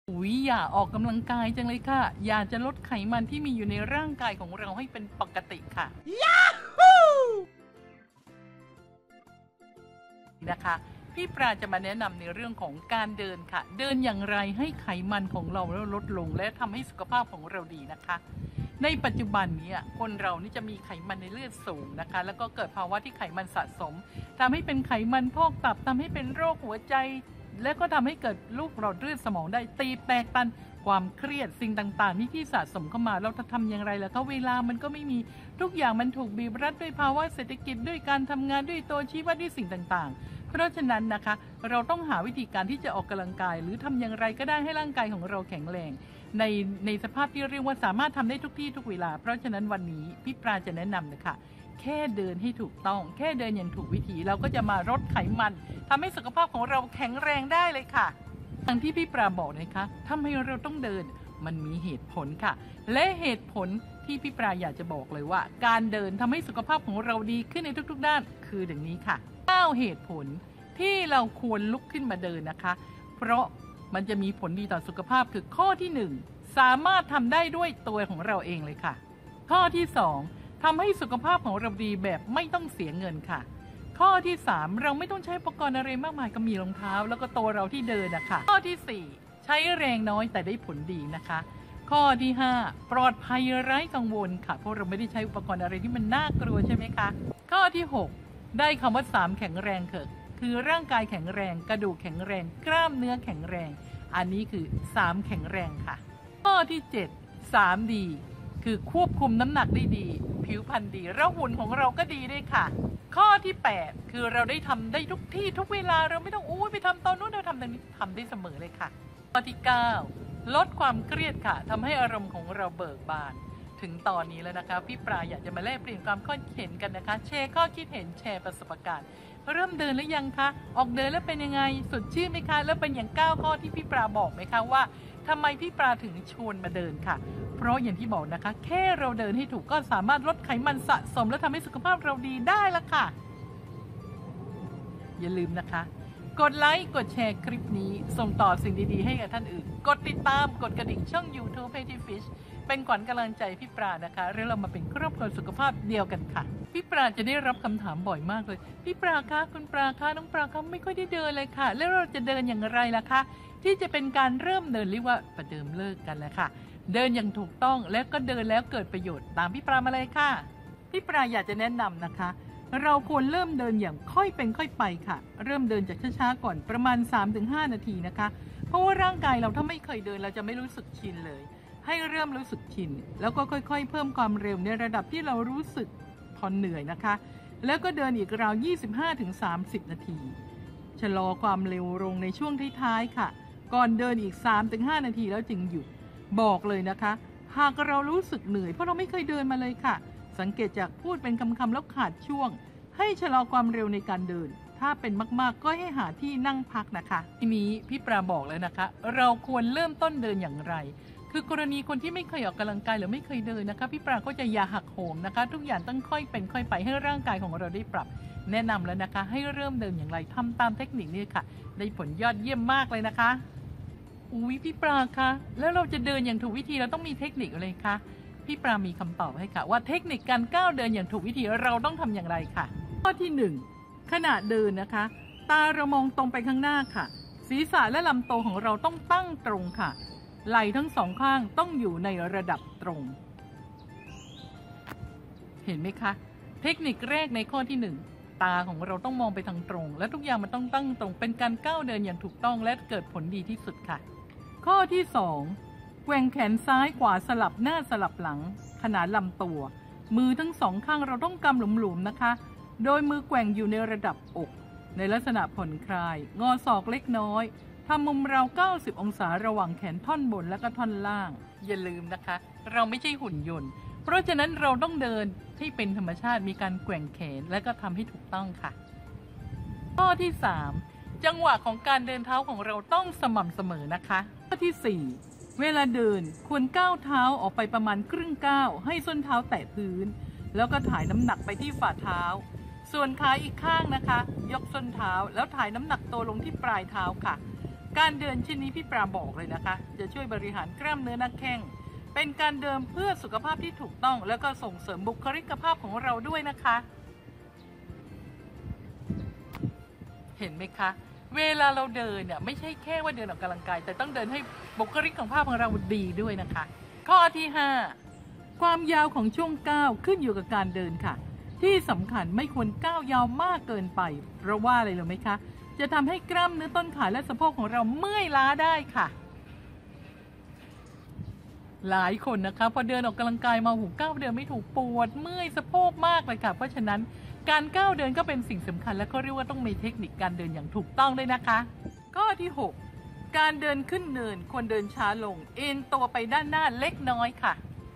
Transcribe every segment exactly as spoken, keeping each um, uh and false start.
อุ๊ยอย่าออกกำลังกายจังเลยค่ะอยากจะลดไขมันที่มีอยู่ในร่างกายของเราให้เป็นปกติค่ะยาฮูนะคะพี่ปราจะมาแนะนำในเรื่องของการเดินค่ะเดินอย่างไรให้ไขมันของเราลดลงและทำให้สุขภาพของเราดีนะคะในปัจจุบันนี้คนเรานี่จะมีไขมันในเลือดสูงนะคะแล้วก็เกิดภาวะที่ไขมันสะสมทำให้เป็นไขมันพอกตับทำให้เป็นโรคหัวใจและก็ทำให้เกิดลูกหลอดเลือดสมองได้ตีแตกตันความเครียดสิ่งต่างๆนี่ที่สะสมเข้ามาเราจะทำอย่างไรล่ะคะเวลามันก็ไม่มีทุกอย่างมันถูกบีบรัดด้วยภาวะเศรษฐกิจด้วยการทำงานด้วยตัวชี้วัดด้วยสิ่งต่างๆเพราะฉะนั้นนะคะเราต้องหาวิธีการที่จะออกกำลังกายหรือทำอย่างไรก็ได้ให้ร่างกายของเราแข็งแรงในในสภาพที่เรียกว่าสามารถทำได้ทุกที่ทุกเวลาเพราะฉะนั้นวันนี้พี่ปราจะแนะนำนะคะแค่เดินให้ถูกต้องแค่เดินอย่างถูกวิธีเราก็จะมาลดไขมันทำให้สุขภาพของเราแข็งแรงได้เลยค่ะทั้งที่พี่ปราบอกนะคะทำไมเราต้องเดินมันมีเหตุผลค่ะและเหตุผลที่พี่ปราอยากจะบอกเลยว่าการเดินทำให้สุขภาพของเราดีขึ้นในทุกๆด้านคืออย่างนี้ค่ะเก้าเหตุผลที่เราควรลุกขึ้นมาเดินนะคะเพราะมันจะมีผลดีต่อสุขภาพคือข้อที่หนึ่งสามารถทำได้ด้วยตัวของเราเองเลยค่ะข้อที่สองทำให้สุขภาพของเราดีแบบไม่ต้องเสียเงินค่ะข้อที่สามเราไม่ต้องใช้อุปกรณ์อะไรมากมายก็มีรองเท้าแล้วก็ตัวเราที่เดินนะคะข้อที่สี่ใช้แรงน้อยแต่ได้ผลดีนะคะข้อที่ห้าปลอดภัยไร้กังวลค่ะเพราะเราไม่ได้ใช้อุปกรณ์อะไรที่มันน่ากลัวใช่ไหมคะข้อที่หกได้คำว่าสามแข็งแรงเถอะคือร่างกายแข็งแรงกระดูกแข็งแรงกล้ามเนื้อแข็งแรงอันนี้คือสามแข็งแรงค่ะข้อที่เจ็ด สามดีคือควบคุมน้ำหนักได้ดีผิวพรรณดีแล้วหุ่นของเราก็ดีด้วยค่ะข้อที่แปดคือเราได้ทำได้ทุกที่ทุกเวลาเราไม่ต้องอู้ไปทำตอนนู้นเราทำตอนนี้ทำได้เสมอเลยค่ะข้อที่เก้าลดความเครียดค่ะทำให้อารมณ์ของเราเบิกบานถึงตอนนี้แล้วนะคะพี่ปราอยากจะมาแลกเปลี่ยนความคิดเห็นกันนะคะแชร์ข้อคิดเห็นแชร์ประสบการณ์เริ่มเดินหรือยังคะออกเดินแล้วเป็นยังไงสดชื่นไหมคะแล้วเป็นอย่างเก้าข้อที่พี่ปราบอกไหมคะว่าทำไมพี่ปราถึงชวนมาเดินค่ะเพราะอย่างที่บอกนะคะแค่เราเดินให้ถูกก็สามารถลดไขมันสะสมและทำให้สุขภาพเราดีได้ละค่ะอย่าลืมนะคะกดไลค์กดแชร์คลิปนี้ส่งต่อสิ่งดีๆให้กับท่านอื่นกดติดตามกดกระดิ่งช่อง ยูทูบ Healthy Fish เป็นขวัญกำลังใจพี่ปรานะคะแล้วเรามาเป็นครอบครัวสุขภาพเดียวกันค่ะพี่ปราจะได้รับคำถามบ่อยมากเลยพี่ปราคะคุณปราคะน้องปราคะไม่ค่อยได้เดินเลยค่ะแล้วเราจะเดินอย่างไรล่ะคะที่จะเป็นการเริ่มเดินเรียกว่าประเดิมเลิกกันแล้วค่ะเดินอย่างถูกต้องแล้วก็เดินแล้วเกิดประโยชน์ตามพี่ปรามาเลยค่ะพี่ปราอยากจะแนะนำนะคะเราควรเริ่มเดินอย่างค่อยเป็นค่อยไปค่ะเริ่มเดินจากช้าๆก่อนประมาณ สามถึงห้า นาทีนะคะเพราะว่าร่างกายเราถ้าไม่เคยเดินเราจะไม่รู้สึกชินเลยให้เริ่มรู้สึกชินแล้วก็ค่อยๆเพิ่มความเร็วในระดับที่เรารู้สึกพอเหนื่อยนะคะแล้วก็เดินอีกราว ยี่สิบห้าถึงสามสิบ นาทีชะลอความเร็วลงในช่วงท้ายๆค่ะก่อนเดินอีก สามถึงห้า นาทีแล้วจึงหยุดบอกเลยนะคะหากเรารู้สึกเหนื่อยเพราะเราไม่เคยเดินมาเลยค่ะสังเกตจากพูดเป็นคำๆแล้วขาดช่วงให้ชะลอความเร็วในการเดินถ้าเป็นมากๆก็ให้หาที่นั่งพักนะคะทีนี้พี่ปราบอกแล้วนะคะเราควรเริ่มต้นเดินอย่างไรคือกรณีคนที่ไม่เคยออกกำลังกายหรือไม่เคยเดินนะคะพี่ปราก็จะอย่าหักโหมนะคะทุกอย่างต้องค่อยเป็นค่อยไปให้ร่างกายของเราได้ปรับแนะนำแล้วนะคะให้เริ่มเดินอย่างไรทำตามเทคนิคนี้ค่ะได้ผลยอดเยี่ยมมากเลยนะคะอุ้ยพี่ปราคะแล้วเราจะเดินอย่างถูกวิธีเราต้องมีเทคนิคอะไรคะพี่ปรามีคำตอบให้ค่ะว่าเทคนิคการก้าวเดินอย่างถูกวิธีเราต้องทำอย่างไรค่ะข้อที่หนึ่งขณะเดินนะคะตาเรามองตรงไปข้างหน้าค่ะศีรษะและลำตัวของเราต้องตั้งตรงค่ะไหล่ทั้งสองข้างต้องอยู่ในระดับตรงเห็นไหมคะเทคนิคแรกในข้อที่หนึ่งตาของเราต้องมองไปทางตรงและทุกอย่างมันต้องตั้งตรงเป็นการก้าวเดินอย่างถูกต้องและเกิดผลดีที่สุดค่ะข้อที่สองแกว่งแขนซ้ายขวาสลับหน้าสลับหลังขนานลำตัวมือทั้งสองข้างเราต้องกำหลุมๆนะคะโดยมือแกว่งอยู่ในระดับอกในลักษณะผ่อนคลายงอศอกเล็กน้อยทำมุมเราเก้าสิบองศาระหว่างแขนท่อนบนและก็ท่อนล่างอย่าลืมนะคะเราไม่ใช่หุ่นยนต์เพราะฉะนั้นเราต้องเดินให้เป็นธรรมชาติมีการแกว่งแขนและก็ทำให้ถูกต้องค่ะข้อที่สามจังหวะของการเดินเท้าของเราต้องสม่ำเสมอนะคะข้อที่สี่เวลาเดินควรก้าวเท้าออกไปประมาณครึ่งก้าวให้ส้นเท้าแตะพื้นแล้วก็ถ่ายน้ำหนักไปที่ฝ่าเท้าส่วนขาอีกข้างนะคะยกส้นเท้าแล้วถ่ายน้ำหนักตัวลงที่ปลายเท้าค่ะการเดินชิ้นนี้พี่ปราบอกเลยนะคะจะช่วยบริหารกล้ามเนื้อหน้าแข้งเป็นการเดินเพื่อสุขภาพที่ถูกต้องแล้วก็ส่งเสริมบุคลิกภาพของเราด้วยนะคะเห็นไหมคะเวลาเราเดินเนี่ยไม่ใช่แค่ว่าเดินออกกำลังกายแต่ต้องเดินให้บุคลิกของภาพของเราดีด้วยนะคะข้อที่ห้าความยาวของช่วงก้าวขึ้นอยู่กับการเดินค่ะที่สำคัญไม่ควรก้าวยาวมากเกินไปเพราะว่าอะไรรู้ไหมคะจะทำให้กล้ามเนื้อต้นขาและสะโพกของเราเมื่อยล้าได้ค่ะหลายคนนะคะพอเดินออกกำลังกายมาหูก้าวเดินไม่ถูกปวดเมื่อยสะโพกมากเลยค่ะเพราะฉะนั้นการก้าวเดินก็เป็นสิ่งสำคัญและก็เรียกว่าต้องมีเทคนิคการเดินอย่างถูกต้องด้วยนะคะข้อที่หกการเดินขึ้นเนินควรเดินช้าลงเอ็นตัวไปด้านหน้าเล็กน้อยค่ะ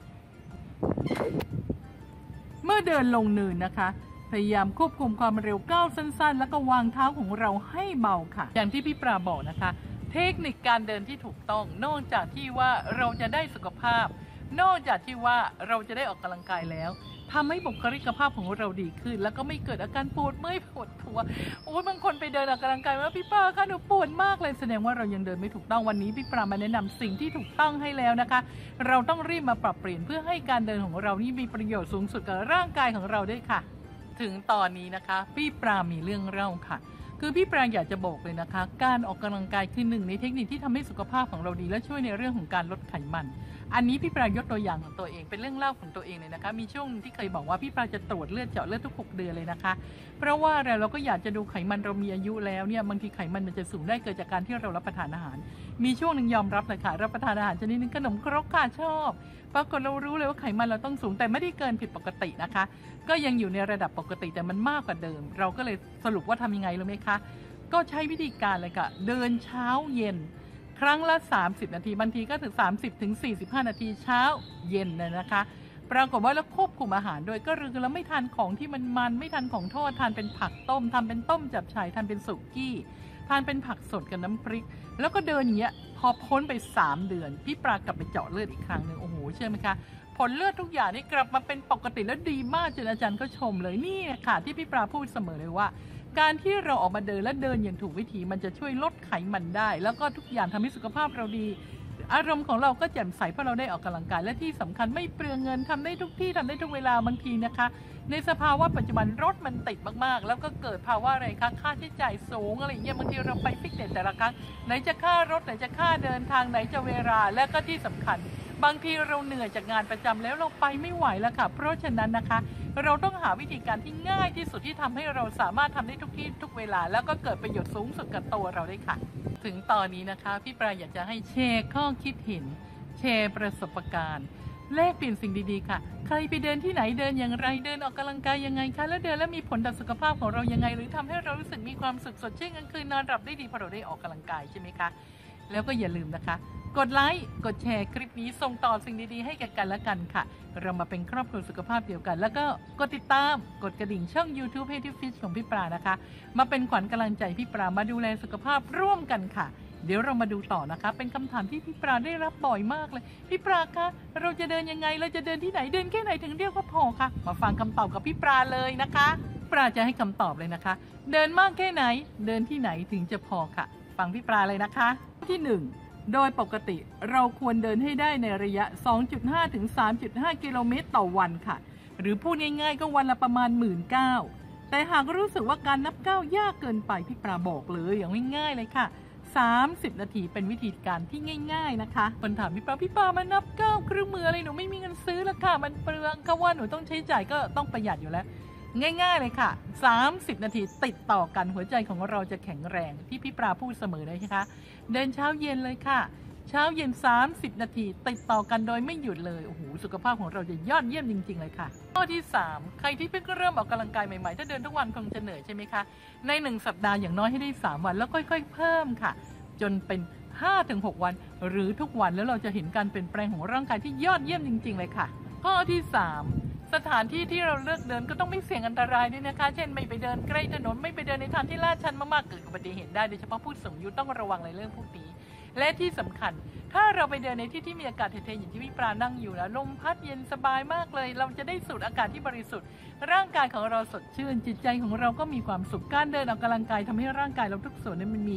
เมื่อเดินลงเนินนะคะพยายามควบคุมความเร็วก้าวสั้นๆแล้วก็วางเท้าของเราให้เบาค่ะอย่างที่พี่ปราบอกนะคะเทคนิคการเดินที่ถูกต้องนอกจากที่ว่าเราจะได้สุขภาพนอกจากที่ว่าเราจะได้ออกกำลังกายแล้วทำให้บุคลิกภาพของเราดีขึ้นแล้วก็ไม่เกิดอาการปวดเมื่อยปวดตัวโอ้ยบางคนไปเดินออกกำลังกายว่าพี่ปราคะหนูปวดมากเลยแสดงว่าเรายังเดินไม่ถูกต้องวันนี้พี่ปรามาแนะนำสิ่งที่ถูกต้องให้แล้วนะคะเราต้องรีบมาปรับเปลี่ยนเพื่อให้การเดินของเรานี่มีประโยชน์สูงสุดกับร่างกายของเราด้วยค่ะถึงตอนนี้นะคะพี่ปรามีเรื่องเล่าค่ะคือพี่ปราอยากจะบอกเลยนะคะการออกกำลังกายคือหนึ่งในเทคนิคที่ทำให้สุขภาพของเราดีและช่วยในเรื่องของการลดไขมันอันนี้พี่ปรายกตัวอย่างของตัวเองเป็นเรื่องเล่าของตัวเองเลยนะคะมีช่วงที่เคยบอกว่าพี่ปราจะตรวจเลือดเจาะเลือดทุกหกเดือนเลยนะคะเพราะว่าเราเราก็อยากจะดูไขมันเรามีอายุแล้วเนี่ยบางทีไขมันมันจะสูงได้เกิดจากการที่เรารับประทานอาหารมีช่วงหนึ่งยอมรับเลยค่ะรับประทานอาหารชนิดนึงขนมครกค่ะชอบปรากฏเรารู้เลยว่าไขมันเราต้องสูงแต่ไม่ได้เกินผิดปกตินะคะก็ยังอยู่ในระดับปกติแต่มันมากกว่าเดิมเราก็เลยสรุปว่าทำยังไงรู้ไหมคะก็ใช้วิธีการเลยค่ะเดินเช้าเย็นครั้งละสามสิบนาทีบางทีก็ถึงสามสิบถึงสี่สิบห้านาทีเช้าเย็นเลยนะคะปรากฏว่าเราควบคุมอาหารโดยก็คือเราไม่ทานของที่มันมันไม่ทานของทอดทานเป็นผักต้มทานเป็นต้มจับฉ่ายทานเป็นสุกี้ทานเป็นผักสดกับน้ำพริกแล้วก็เดินอย่างเงี้ยพอพ้นไปสามเดือนพี่ปรากลับไปเจาะเลือดอีกครั้งหนึ่งโอ้โหเชื่อไหมคะผลเลือดทุกอย่างนี่กลับมาเป็นปกติแล้วดีมากจนอาจารย์ก็ชมเลยนี่ค่ะที่พี่ปราพูดเสมอเลยว่าการที่เราออกมาเดินและเดินอย่างถูกวิธีมันจะช่วยลดไขมันได้แล้วก็ทุกอย่างทำให้สุขภาพเราดีอารมณ์ของเราก็แจ่มใสเพราะเราได้ออกกำลังกายและที่สำคัญไม่เปลืองเงินทำได้ทุกที่ทำได้ทุกเวลาบางทีนะคะในสภาวะปัจจุบันรถมันติดมากๆแล้วก็เกิดภาวะอะไรคะค่าใช้จ่ายสูงอะไรอย่างเงี้ยบางทีเราไปฟิตเนสแต่ละครั้งไหนจะค่ารถไหนจะค่าเดินทางไหนจะเวลาและก็ที่สำคัญบางทีเราเหนื่อยจากงานประจำแล้วเราไปไม่ไหวแล้วค่ะเพราะฉะนั้นนะคะเราต้องหาวิธีการที่ง่ายที่สุดที่ทำให้เราสามารถทำได้ทุกที่ทุกเวลาแล้วก็เกิดประโยชน์สูงสุดกับตัวเราได้ค่ะถึงตอนนี้นะคะพี่ปราอยากจะให้แชร์ข้อคิดเห็นแชร์ประสบการณ์แลกเปลี่ยนสิ่งดีๆค่ะใครไปเดินที่ไหนเดินอย่างไรเดินออกกำลังกายยังไงคะแล้วเดินแล้วมีผลต่อสุขภาพของเรายังไงหรือทำให้เรารู้สึกมีความสุขสดชื่นกลางคืนนอนหลับได้ดีเพราะเราได้ออกกำลังกายใช่ไหมคะแล้วก็อย่าลืมนะคะกดไลค์กดแชร์คลิปนี้ส่งต่อสิ่งดีๆให้กันกันและกันค่ะเรามาเป็นครอบครัวสุขภาพเดียวกันแล้วก็กดติดตามกดกระดิ่งช่อง ยูทูบ Healthy Fit ของพี่ปรานะคะมาเป็นขวัญกำลังใจพี่ปรามาดูแลสุขภาพร่วมกันค่ะเดี๋ยวเรามาดูต่อนะคะเป็นคำถามที่พี่ปราได้รับบ่อยมากเลยพี่ปราคะเราจะเดินยังไงเราจะเดินที่ไหนเดินแค่ไหนถึงเดียวก็พอค่ะมาฟังคำตอบกับพี่ปราเลยนะคะปราจะให้คำตอบเลยนะคะเดินมากแค่ไหนเดินที่ไหนถึงจะพอค่ะฟังพี่ปราเลยนะคะที่หนึ่งโดยปกติเราควรเดินให้ได้ในระยะ สองจุดห้า ถึง สามจุดห้า กิโลเมตรต่อวันค่ะหรือพูดง่ายๆก็วันละประมาณ หนึ่งหมื่นเก้าพัน แต่หากรู้สึกว่าการนับก้าวยากเกินไปพี่ปราบอกเลยอย่างง่ายๆเลยค่ะสามสิบนาทีเป็นวิธีการที่ง่ายๆนะคะคนถามพี่ปราพี่ปรามานับก้าวเครื่องมืออะไรหนูไม่มีเงินซื้อแล้วค่ะมันเปลืองก็ว่าหนูต้องใช้จ่ายก็ต้องประหยัดอยู่แล้วง่ายๆเลยค่ะสามสิบนาทีติดต่อกันหัวใจของเราจะแข็งแรงที่พี่ปราพูดเสมอเลยนะคะเดินเช้าเย็นเลยค่ะเช้าเย็นสามสิบนาทีติดต่อกันโดยไม่หยุดเลยโอ้โหสุขภาพของเราจะยอดเยี่ยมจริงๆเลยค่ะข้อที่สามใครที่เพิ่งเริ่มออกกำลังกายใหม่ๆถ้าเดินทุกวันคงจะเหนื่อยใช่ไหมคะในหนึ่งสัปดาห์อย่างน้อยให้ได้สามวันแล้วค่อยๆเพิ่มค่ะจนเป็น ห้าถึงหก วันหรือทุกวันแล้วเราจะเห็นการเปลี่ยนแปลงของร่างกายที่ยอดเยี่ยมจริงๆเลยค่ะข้อที่สามสถานที่ที่เราเลือกเดินก็ต้องไม่เสี่ยงอันตรายด้วยนะคะเช่นไม่ไปเดินใกล้ถนนไม่ไปเดินในทางที่ลาดชันมากๆเกิดอุบัติเหตุได้โดยเฉพาะผู้สูงอายุต้องระวังในเรื่องพวกนี้และที่สำคัญถ้าเราไปเดินในที่ที่มีอากาศเทๆอย่างที่พี่ปรานั่งอยู่นะลมพัดเย็นสบายมากเลยเราจะได้สูดอากาศที่บริสุทธิ์ร่างกายของเราสดชื่นจิตใจของเราก็มีความสุขการเดินออกกำลังกายทำให้ร่างกายเราทุกส่วนนั้นมันมี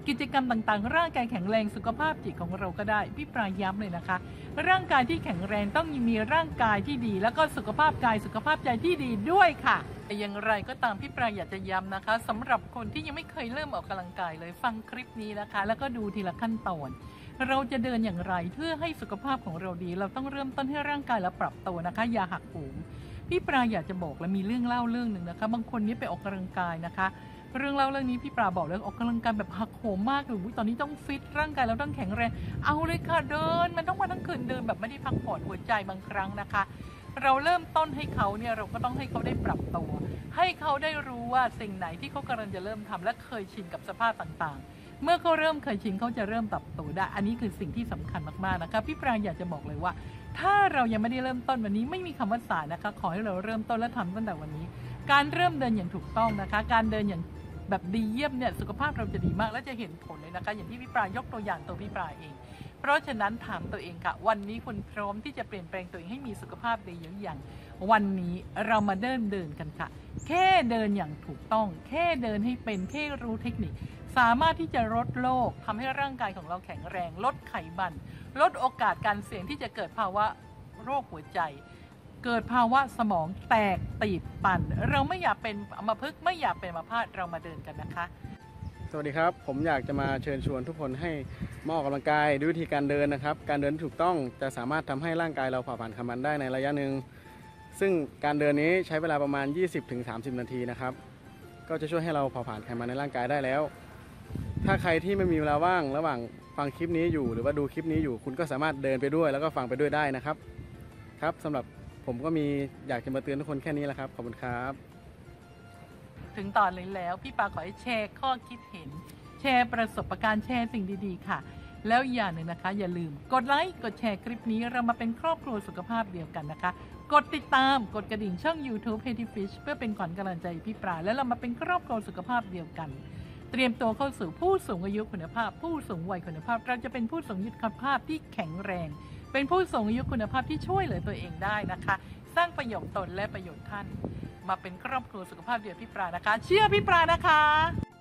กิจกรรมต่างๆร่างกายแข็งแรงสุขภาพจิตของเราก็ได้พี่ปลาย้ำเลยนะคะร่างกายที่แข็งแรงต้องมีร่างกายที่ดีแล้วก็สุขภาพกายสุขภาพใจที่ดีด้วยค่ะแต่อย่างไรก็ตามพี่ปลาอยากจะย้ำนะคะสำหรับคนที่ยังไม่เคยเริ่มออกกำลังกายเลยฟังคลิปนี้นะคะแล้วก็ดูทีละขั้นตอนเราจะเดินอย่างไรเพื่อให้สุขภาพของเราดีเราต้องเริ่มต้นให้ร่างกายเราปรับตัวนะคะอย่าหักโหมพี่ปลาอยากจะบอกและมีเรื่องเล่าเรื่องหนึ่งนะคะบางคนนี้ไปออกกำลังกายนะคะเรื่องเล่าเรื่องนี้พี่ปลาบอกเลยออกกำลังกายแบบหักโหมมากเลยตอนนี้ต้องฟิตร่างกายเราต้องแข็งแรงเอาเลยค่ะเดินมันต้องมาทั้งคืนเดินแบบไม่ได้พักผ่อนหัวใจบางครั้งนะคะเราเริ่มต้นให้เขาเนี่ยเราก็ต้องให้เขาได้ปรับตัวให้เขาได้รู้ว่าสิ่งไหนที่เขากำลังจะเริ่มทำและเคยชินกับสภาพต่างๆเมื่อเขาเริ่มเคยชินเขาจะเริ่มปรับตัวได้อันนี้คือสิ่งที่สำคัญมากๆนะคะพี่ปรางอยากจะบอกเลยว่าถ้าเรายังไม่ได้เริ่มต้นวันนี้ไม่มีคำว่าสายนะคะขอให้เราเริ่มต้นและทำตั้งแต่วันนี้การเริ่มเดินอย่างถูกต้องนะคะการเดินอย่างแบบดีเยี่ยมเนี่ยสุขภาพเราจะดีมากและจะเห็นผลเลยนะคะอย่างที่พี่ปรายกตัวอย่างตัวพี่ปราเองเพราะฉะนั้นถามตัวเองค่ะวันนี้คุณพร้อมที่จะเปลี่ยนแปลงตัวเองให้มีสุขภาพดีอย่างวันนี้เรามาเดินเดินกันค่ะแค่เดินอย่างถูกต้องแค่เดินให้เป็นแค่รู้เทคนิคสามารถที่จะลดโรคทำให้ร่างกายของเราแข็งแรงลดไขมันลดโอกาสการเสี่ยงที่จะเกิดภาวะโรคหัวใจเกิดภาวะสมองแตกตีบปั่นเราไม่อยากเป็นอัมพฤกษ์ไม่อยากเป็นอัมพาตเรามาเดินกันนะคะสวัสดีครับผมอยากจะมาเชิญชวนทุกคนให้มาออกกำลังกายด้วยวิธีการเดินนะครับการเดินที่ถูกต้องจะสามารถทำให้ร่างกายเราผ่าผ่านไขมันได้ในระยะหนึ่งซึ่งการเดินนี้ใช้เวลาประมาณ ยี่สิบถึงสามสิบ นาทีนะครับก็จะช่วยให้เราผ่าผ่านไขมันในร่างกายได้แล้วถ้าใครที่ไม่มีเวลาว่างระหว่างฟังคลิปนี้อยู่หรือว่าดูคลิปนี้อยู่คุณก็สามารถเดินไปด้วยแล้วก็ฟังไปด้วยได้นะครับครับสำหรับผมก็มีอยากจะมาเตือนทุกคนแค่นี้แหละครับขอบคุณครับถึงตอนนี้แล้วพี่ปาขอให้แชร์ข้อคิดเห็นแชร์ประสบการณ์แชร์สิ่งดีๆค่ะแล้วอย่างหนึ่งนะคะอย่าลืมกดไลค์กดแชร์คลิปนี้เรามาเป็นครอบครัวสุขภาพเดียวกันนะคะกดติดตามกดกระดิ่งช่อง ยูทูบ Healthy Fish เพื่อเป็นขวัญกำลังใจพี่ปราแล้วเรามาเป็นครอบครัวสุขภาพเดียวกันเตรียมตัวเข้าสู่ผู้สูงอายุคุณภาพผู้สูงวัยคุณภาพเราจะเป็นผู้สูงอายุคุณภาพที่แข็งแรงเป็นผู้สูงอายุคุณภาพที่ช่วยเหลือตัวเองได้นะคะสร้างประโยชน์ตนและประโยชน์ท่านมาเป็นครอบครัวสุขภาพเดียวพี่ปรานะคะเชื่อพี่ปรานะคะ